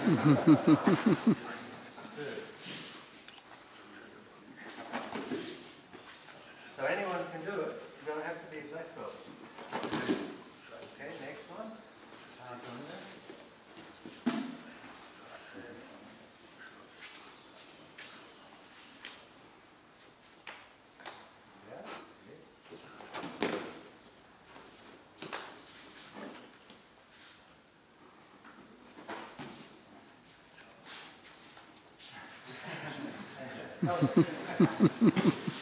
So anyone can do it. You don't have to be a black belt. Okay, next one. Yeah.